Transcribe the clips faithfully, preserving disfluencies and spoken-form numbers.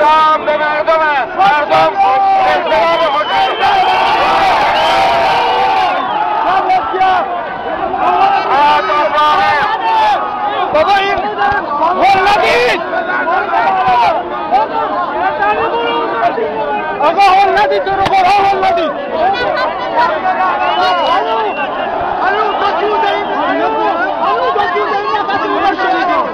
احترام به مردم است. مردم احترام خود بابا این هل ندید آقا هل ندید تو رو قرآن هل ندید هنو دکیو دهیم هنو دکیو دهیم نفسی رو شنیدیم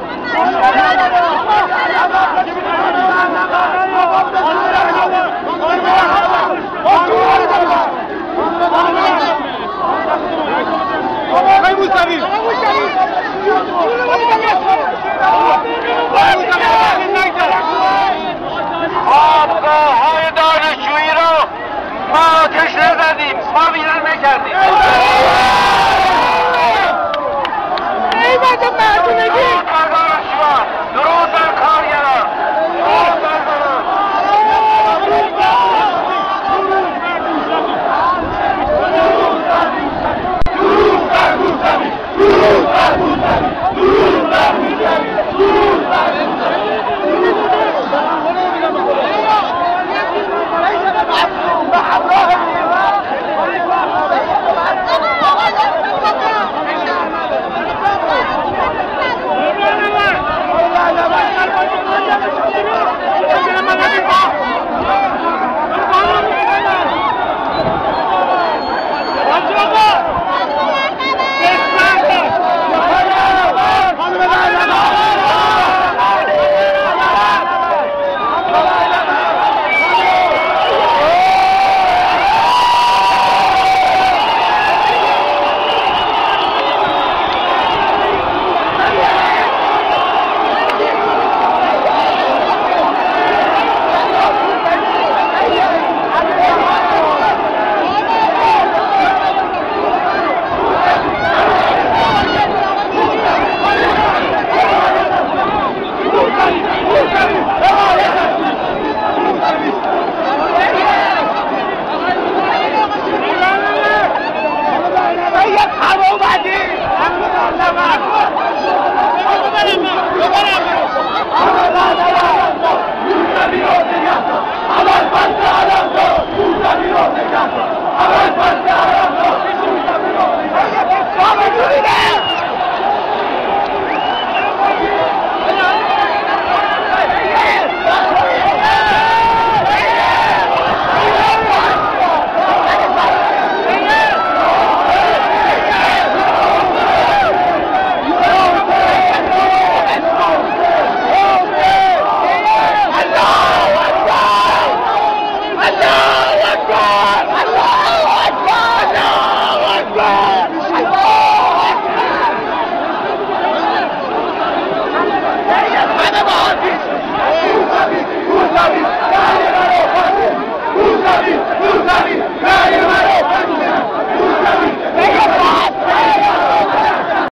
آقای موسوی خوابگاه‌های دانشجویی رو ما آتش نزدیم، ما ویران نکردیم. قیمت مردونگی درود بر دانشجویان، درود بر کارگران، درود بر زنان. درود بر موسوی، درود بر موسوی، درود بر موسوی، درود بر موسوی. Avanti, avanti, avanti, avanti, avanti, avanti,